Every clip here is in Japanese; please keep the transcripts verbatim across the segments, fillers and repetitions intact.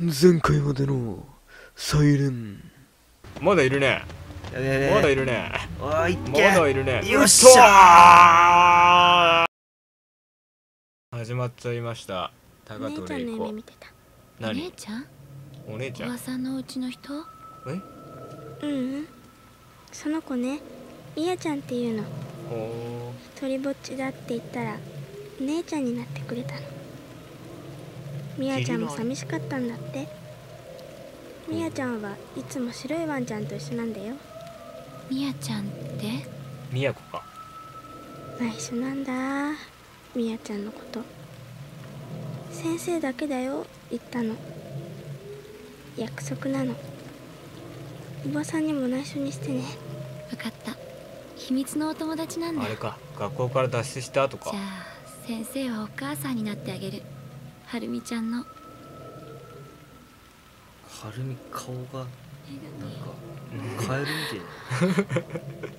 前回までのサイレン。 まだいるね。 やべやべまだいるね。 おーいっまけだいるね。 よっしゃー始まっちゃいました。タカとレイコ。 見てた。お何？ 姉ちゃん？ お姉ちゃん。 おばさんのお家の人？ え？ ううん。その子ね、みやちゃんっていうの。 ほ一人ぼっちだって言ったら姉ちゃんになってくれたの。みやちゃんも寂しかったんだって。みやちゃんはいつも白いワンちゃんと一緒なんだよ。みやちゃんって？ ー。みやこか。 内緒なんだ、みやちゃんのこと。先生だけだよ言ったの。約束なの。おばさんにも内緒にしてね。分かった。秘密のお友達なんだ。 あれか、学校から脱出した後か。 じゃあ先生はお母さんになってあげる。はるみちゃんの。 はるみ顔がなんかカエルみたいな。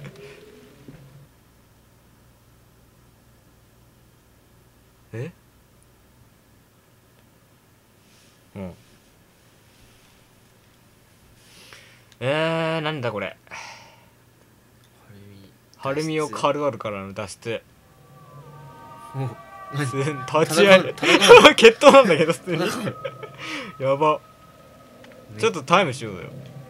え？うん。えー、なんだこれ。はるみをカルアルからの脱出。立ち会い決闘なんだけど普通にやば。ちょっとタイムしようよ。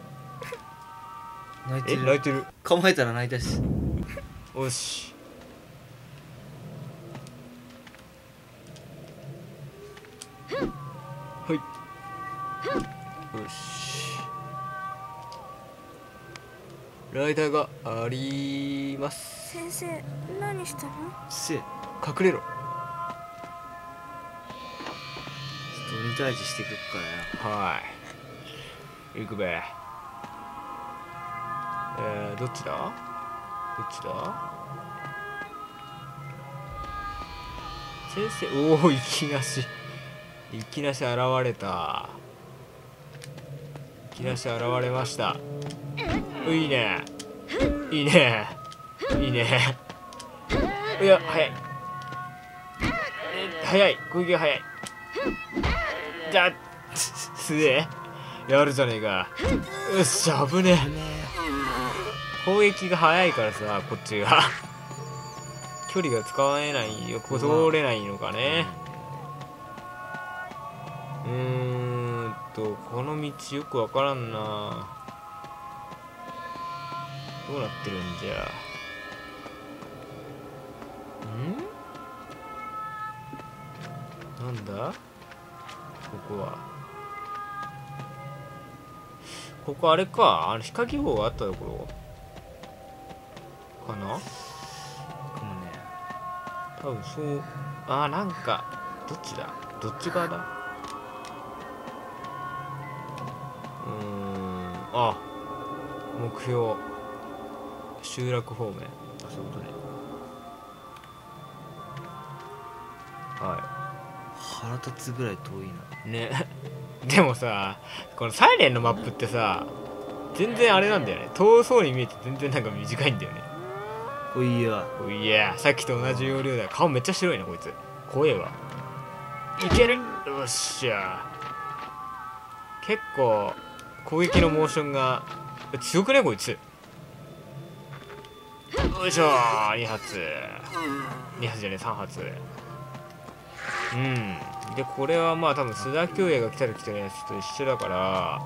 え、 泣いてる。 泣いてる。 構えたら泣いたし。 よし。はい。よし。ライターがあります。 先生、何したの？ せっ隠れろ。 鬼退治していくからよ。 はい。行くべ。えー、どっちだ？どっちだ？先生、おお、いきなし。いきなし現れた。いきなし現れました。いいね。いいね。いいね。いや、早い。え、早い。攻撃が早い。じゃあ、すげえ。やるじゃねえか。よっしゃ、危ねえ。攻撃が早いからさ、こっちが。距離が使えないよ。ここ通れないのかね。うーんと、この道よくわからんな。どうなってるんじゃ。ん？なんだ？ここは。ここあれか。あの、光記号があったところかな？ かもね。 多分そう。あー、なんか、どっちだ？どっち側だ？うーん。あ、目標。集落方面。 あ、そういうことね。 は腹立つぐらい遠いな。 い。ね。でもさ、このサイレンのマップってさ、全然あれなんだよね。遠そうに見えて全然なんか短いんだよね。 おいや。 おいや、さっきと同じ要領だよ。顔めっちゃ白いな、こいつ。怖えわ。いける！よっしゃ。結構、攻撃のモーションが強くね、こいつ。よいしょー、に発。に発じゃねえ、さん発。うん。で、これはまあ多分須田恭也が来た時とのやつと一緒だから、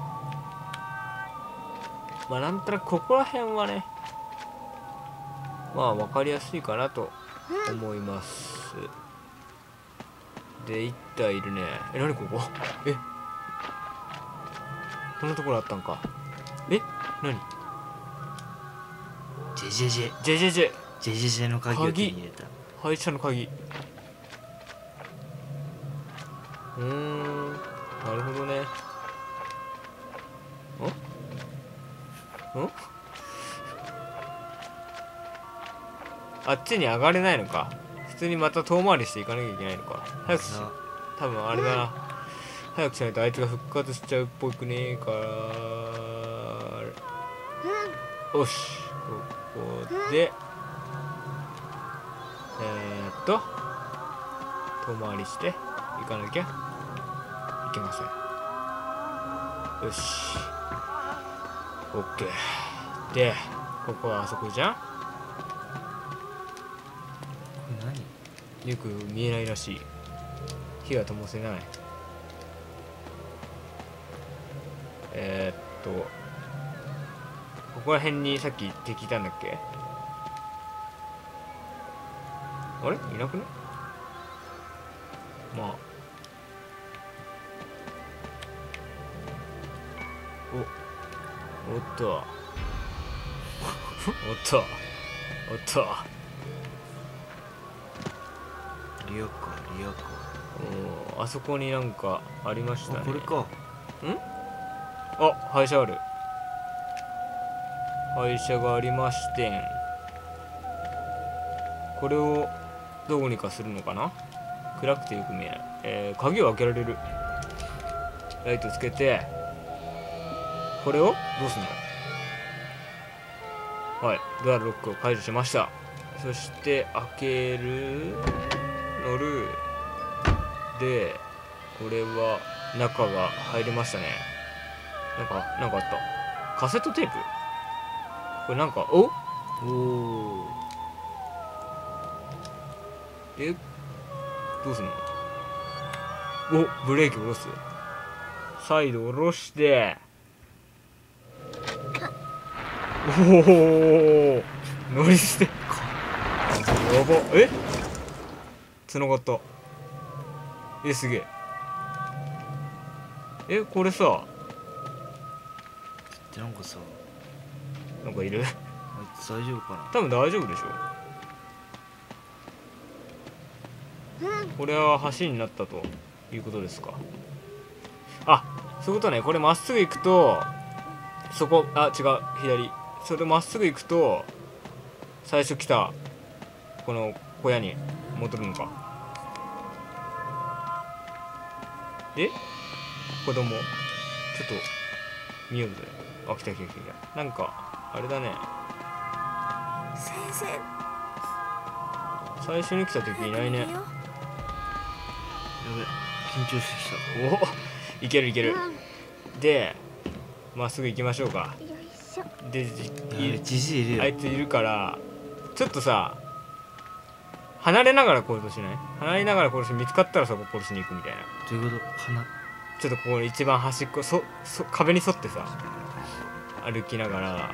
まあなんとなくここら辺はね、まあ分かりやすいかなと思います。で、一体いるね。え、なにここ？え、こんなところあったんか。え、なに？ ジェジェジェ。 ジェジェジェ。 ジェジェジェの鍵を手に入れた。 廃車の鍵。うーん、なるほどね。ん？ん？あっちに上がれないのか。普通にまた遠回りしていかなきゃいけないのか。早くし、多分あれだな。早くしないとあいつが復活しちゃうっぽくねえから。よし、ここで、えーっと、遠回りして行かなきゃいけません。 よし、オッケー。でここはあそこじゃん。 これ何？ よく見えないらしい。火は灯せない。えー、っとここら辺にさっき敵いたんだっけ。あれいなくね。まあおおっとおっとおっとリアかリアか。 おー、あそこになんかありましたね。 あこれか。 あ、廃車ある。廃車がありましてん。これをどうにかするのかな。暗くてよく見えない。えー、鍵を開けられる。ライトつけてこれをどうすんの。はい、ドアロックを解除しました。そして開ける乗るで、これは中が入りましたね。なんかなんかあった。カセットテープ。これなんかおおお。 えどうすんの。おブレーキ下ろす。再度下ろしておお乗り捨てやば。え繋がった。えすげえ。えこれさでなんかさ、 なんかいる。 あいつ大丈夫かな。 多分大丈夫でしょ。これは橋になったということですか。あそういうことね。これまっすぐ行くとそこ、あ違う左。それまっすぐ行くと最初来たこの小屋に戻るのか。で子供ちょっと見ようぜ。あ来た来た来た。なんかあれだね。 先生最初に来た時いないね。 やべ緊張してきおいけるいける。でまっすぐ行きましょうか。 よいしょ。 でじた。やべじじいいるよ。 あいついるからちょっとさ離れながら殺ししない。離れながら殺し、見つかったらそこ殺しに行くみたいな。 どういうこと。鼻。 ちょっとここ一番端っこそそ壁に沿ってさ歩きながら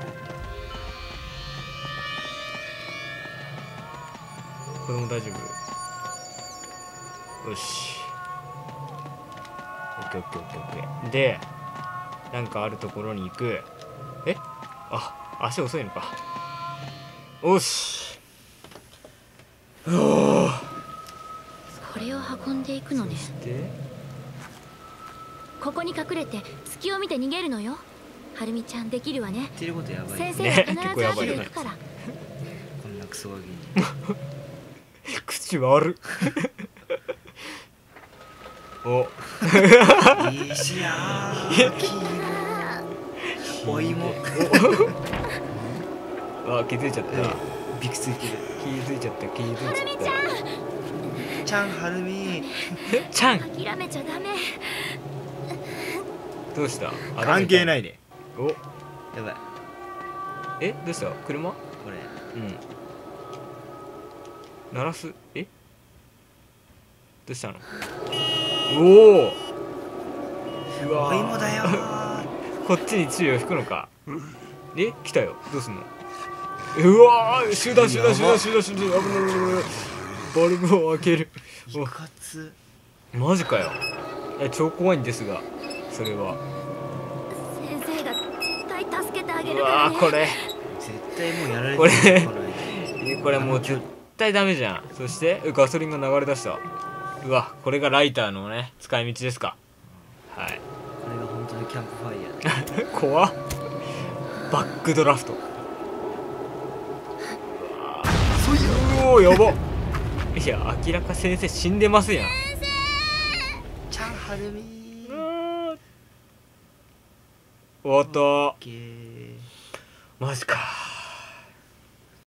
子供大丈夫。よしオッケーオッケーオッケーオッケー。でなんかあるところに行く。えあ足遅いのか。よしおおこれを運んでいくのね。 でここに隠れて隙を見て逃げるのよ。はるみちゃんできるわね。 言ってることやばい。 先生が必ず結構やばいよね後で行くから。 こんなクソガキに。 口悪っお石焼きお芋。 あ気づいちゃった。 びくついてる。 気づいちゃった気づいちゃったちゃんはるみ。 ちゃん諦めちゃダメ。 どうした。 関係ないいで。 おやばい。 えどうした車。 これうん鳴らす。えどうしたの。おおうわお芋だよー。 こっちに注意を引くのか。え来たよどうすんの。うわー集団集団集団集団集団。危ない危ない危ない。バルブを開ける。 いかつ。 マジかよ。え超怖いんですがそれは。 先生が絶対助けてあげうるからね。 わーこれ絶対もうやられてる。 これこの間これもう絶対ダメじゃん。そしてガソリンが流れ出した。うわこれがライターのね使い道ですか。はいこれが本当にキャンプファイヤー。 怖っ。バックドラフト。うおーやば。いや明らか先生死んでますやん。 ちゃんはるみー。 終わった。 けー。 マジか。